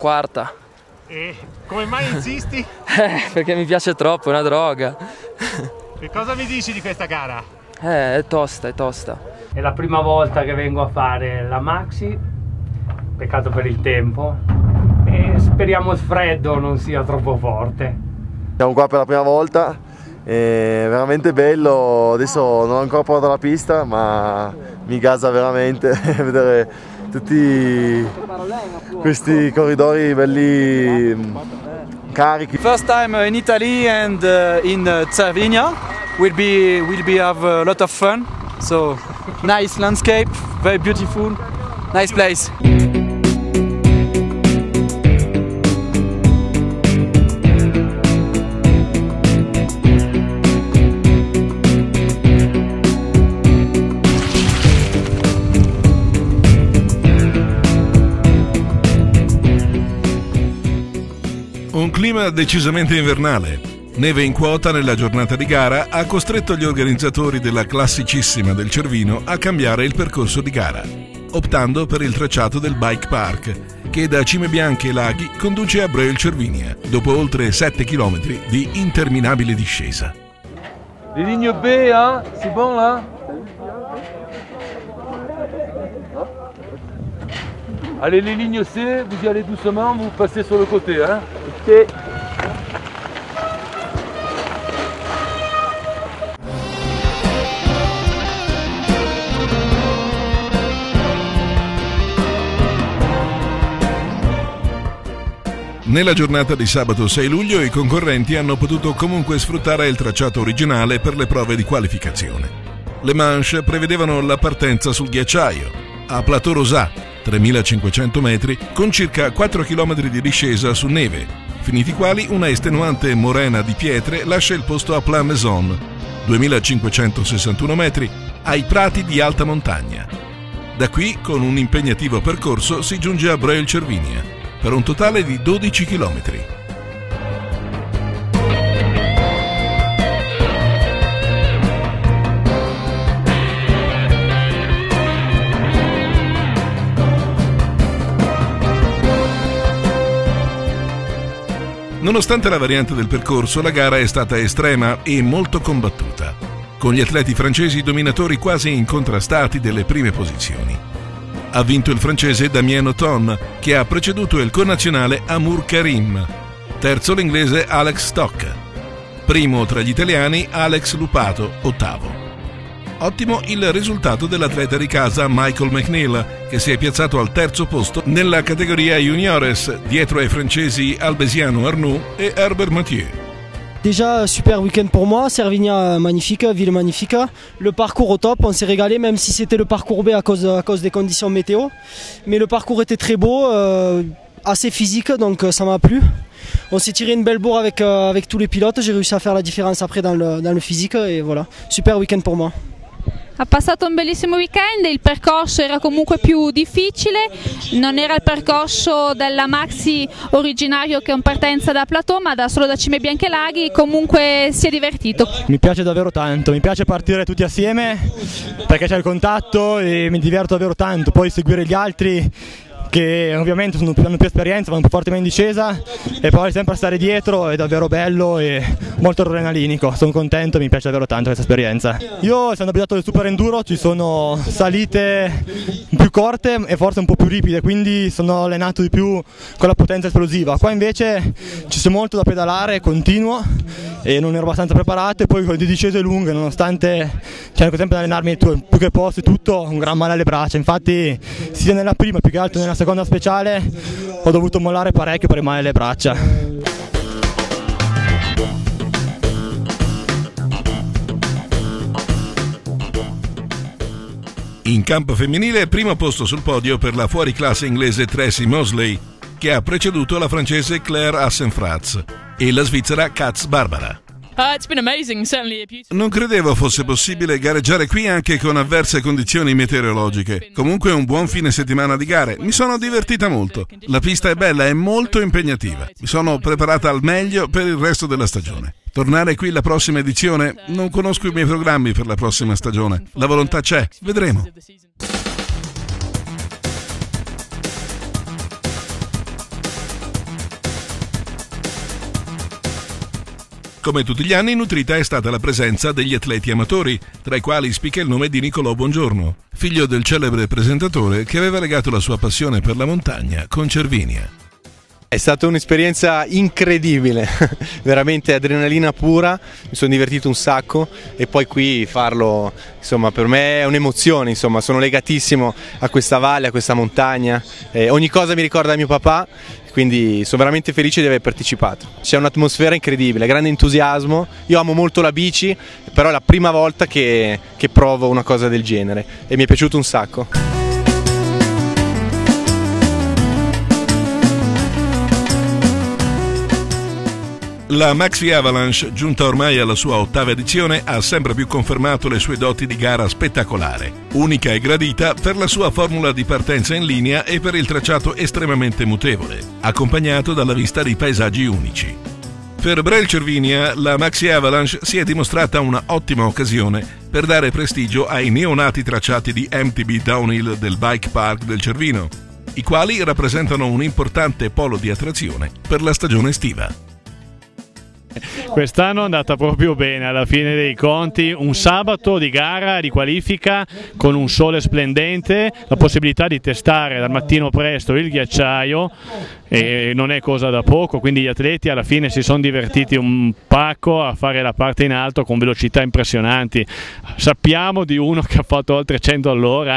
quarta. E come mai insisti? Perché mi piace troppo, è una droga. E cosa mi dici di questa gara? È tosta, è tosta. È la prima volta che vengo a fare la maxi, peccato per il tempo, e speriamo il freddo non sia troppo forte. Siamo qua per la prima volta, è veramente bello, adesso non ho ancora provato la pista, ma mi gasa veramente vedere tutti questi corridori belli carichi. First time in Italy and in Cervinia. Will be have a lot of fun. So nice landscape, very beautiful, nice place. Un clima decisamente invernale. Neve in quota nella giornata di gara ha costretto gli organizzatori della Classicissima del Cervino a cambiare il percorso di gara, optando per il tracciato del Bike Park, che da Cime Bianche e Laghi conduce a Breuil Cervinia, dopo oltre 7 km di interminabile discesa. Les lignes B, hein? C'est bon là? Allez, les lignes C, vous y allez doucement, vous passez sur le côté, hein? Ok. Nella giornata di sabato 6 luglio i concorrenti hanno potuto comunque sfruttare il tracciato originale per le prove di qualificazione. Le manche prevedevano la partenza sul ghiacciaio, a Plateau Rosat, 3.500 metri, con circa 4 km di discesa su neve, finiti i quali una estenuante morena di pietre lascia il posto a Plan Maison, 2.561 metri, ai prati di alta montagna. Da qui, con un impegnativo percorso, si giunge a Breuil Cervinia, per un totale di 12 km. Nonostante la variante del percorso, la gara è stata estrema e molto combattuta, con gli atleti francesi dominatori quasi incontrastati delle prime posizioni. Ha vinto il francese Damien Oton, che ha preceduto il connazionale Amour Karim, terzo l'inglese Alex Stock, primo tra gli italiani Alex Lupato, ottavo. Ottimo il risultato dell'atleta di casa Michael McNeil, che si è piazzato al terzo posto nella categoria juniores, dietro ai francesi Albesiano Arnoux et Herbert Mathieu. Déjà, super week-end pour moi, Cervinia magnifique, ville magnifique. Le parcours au top, on s'est régalé, même si c'était le parcours B à cause des conditions météo. Mais le parcours était très beau, assez physique, donc ça m'a plu. On s'est tiré une belle bourre avec tous les pilotes, j'ai réussi à faire la différence après dans le physique, et voilà, super week-end pour moi. Ha passato un bellissimo weekend, il percorso era comunque più difficile, non era il percorso della Maxi originario che è in partenza da Plateau, ma solo da Cime Bianche e Laghi, comunque si è divertito. Mi piace davvero tanto, mi piace partire tutti assieme perché c'è il contatto e mi diverto davvero tanto, poi seguire gli altri che ovviamente hanno più esperienza, vanno più forte in discesa, e poi sempre stare dietro è davvero bello e molto adrenalinico. Sono contento, mi piace davvero tanto questa esperienza. Io, essendo abituato al super enduro, ci sono salite più corte e forse un po' più ripide, quindi sono allenato di più con la potenza esplosiva. Qua invece ci c'è molto da pedalare, continuo, e non ero abbastanza preparato, e poi con le discese lunghe, nonostante cerco sempre di allenarmi più che posso e tutto, un gran male alle braccia. Infatti sia nella prima più che altro nella seconda speciale ho dovuto mollare parecchio per il male alle braccia. In campo femminile, primo posto sul podio per la fuoriclasse inglese Tracy Mosley, che ha preceduto la francese Claire Assenfratz e la svizzera Katz Barbara. Non credevo fosse possibile gareggiare qui anche con avverse condizioni meteorologiche. Comunque un buon fine settimana di gare, mi sono divertita molto. La pista è bella e molto impegnativa. Mi sono preparata al meglio per il resto della stagione. Tornare qui la prossima edizione? Non conosco i miei programmi per la prossima stagione. La volontà c'è, vedremo. Come tutti gli anni, nutrita è stata la presenza degli atleti amatori, tra i quali spicca il nome di Nicolò Buongiorno, figlio del celebre presentatore che aveva legato la sua passione per la montagna con Cervinia. È stata un'esperienza incredibile, veramente adrenalina pura, mi sono divertito un sacco e poi qui farlo, insomma, per me è un'emozione, insomma, sono legatissimo a questa valle, a questa montagna, ogni cosa mi ricorda mio papà, quindi sono veramente felice di aver partecipato. C'è un'atmosfera incredibile, grande entusiasmo, io amo molto la bici, però è la prima volta che provo una cosa del genere e mi è piaciuto un sacco. La Maxi Avalanche, giunta ormai alla sua 8ª edizione, ha sempre più confermato le sue doti di gara spettacolare, unica e gradita per la sua formula di partenza in linea e per il tracciato estremamente mutevole, accompagnato dalla vista di paesaggi unici. Per Brel Cervinia, la Maxi Avalanche si è dimostrata una ottima occasione per dare prestigio ai neonati tracciati di MTB Downhill del Bike Park del Cervino, i quali rappresentano un importante polo di attrazione per la stagione estiva. Quest'anno è andata proprio bene, alla fine dei conti un sabato di gara, di qualifica con un sole splendente, la possibilità di testare dal mattino presto il ghiacciaio e non è cosa da poco, quindi gli atleti alla fine si sono divertiti un pacco a fare la parte in alto con velocità impressionanti. Sappiamo di uno che ha fatto oltre 100 all'ora,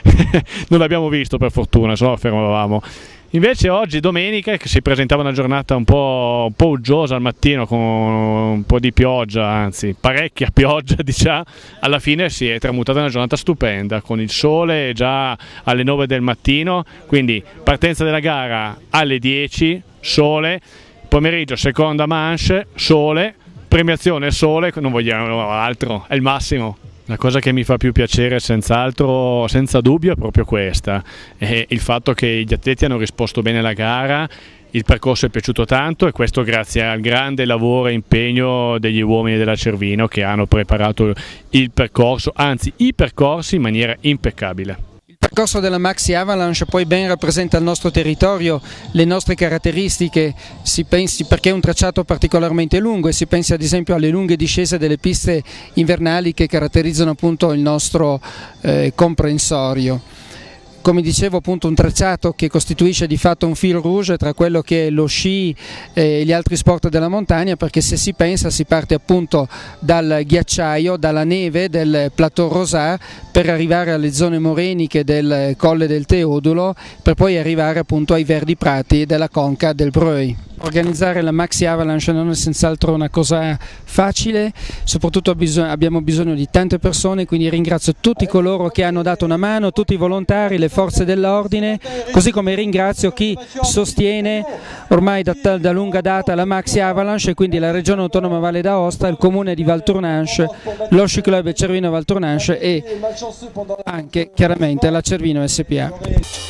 non l'abbiamo visto per fortuna, se no fermavamo. Invece oggi domenica, che si presentava una giornata un po' uggiosa al mattino con un po' di pioggia, anzi parecchia pioggia diciamo, alla fine si è tramutata in una giornata stupenda con il sole già alle 9 del mattino, quindi partenza della gara alle 10, sole, pomeriggio seconda manche, sole, premiazione sole, non vogliamo altro, è il massimo. La cosa che mi fa più piacere senz'altro, senza dubbio, è proprio questa, è il fatto che gli atleti hanno risposto bene alla gara, il percorso è piaciuto tanto e questo grazie al grande lavoro e impegno degli uomini della Cervino che hanno preparato il percorso, anzi i percorsi in maniera impeccabile. Il percorso della Maxi Avalanche poi ben rappresenta il nostro territorio, le nostre caratteristiche, si pensi perché è un tracciato particolarmente lungo e si pensi ad esempio alle lunghe discese delle piste invernali che caratterizzano appunto il nostro comprensorio. Come dicevo, appunto un tracciato che costituisce di fatto un fil rouge tra quello che è lo sci e gli altri sport della montagna, perché se si pensa si parte appunto dal ghiacciaio, dalla neve del Plateau Rosat per arrivare alle zone moreniche del Colle del Teodulo per poi arrivare appunto ai verdi prati della conca del Breuil. Organizzare la Maxi Avalanche non è senz'altro una cosa facile, soprattutto abbiamo bisogno di tante persone, quindi ringrazio tutti coloro che hanno dato una mano, tutti i volontari, le forze dell'ordine, così come ringrazio chi sostiene ormai da lunga data la Maxi Avalanche e quindi la Regione Autonoma Valle d'Aosta, il Comune di Valtournanche, lo Sci Club Cervino Valtournanche e anche chiaramente la Cervino SPA.